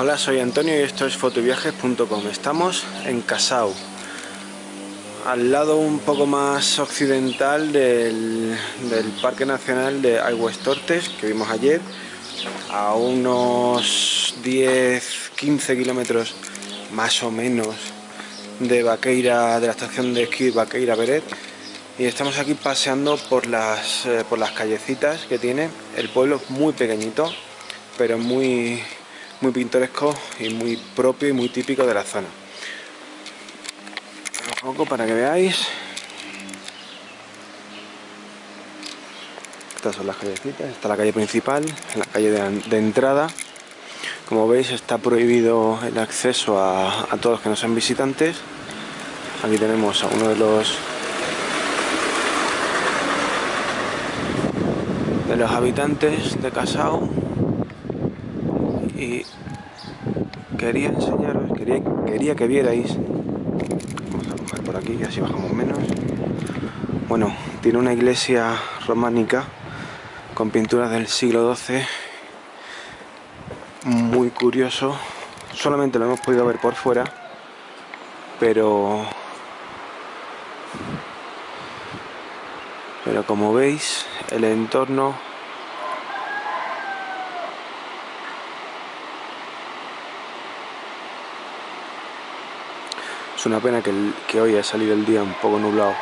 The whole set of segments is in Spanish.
Hola, soy Antonio y esto es fotoyviajes.com. Estamos en Casau, al lado un poco más occidental del Parque Nacional de Aigües-Tortes que vimos ayer, a unos 10-15 kilómetros más o menos de Vaqueira, de la estación de esquí Vaqueira Beret. Y estamos aquí paseando por las callecitas que tiene. El pueblo es muy pequeñito, pero muy pintoresco y muy propio y muy típico de la zona. Un poco para que veáis. Estas son las callecitas. Esta es la calle principal, la calle de entrada. Como veis, está prohibido el acceso a todos los que no sean visitantes. Aquí tenemos a uno de los habitantes de Casau y quería enseñaros, quería que vierais. Vamos a coger por aquí y así bajamos menos. Bueno, tiene una iglesia románica con pinturas del siglo XII, muy curioso. Solamente lo hemos podido ver por fuera, pero como veis, el entorno es una pena que hoy ha salido el día un poco nublado.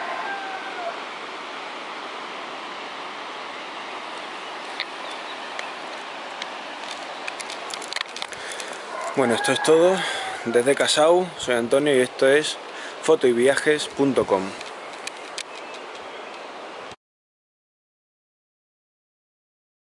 Bueno, esto es todo desde Casau. Soy Antonio y esto es fotoyviajes.com.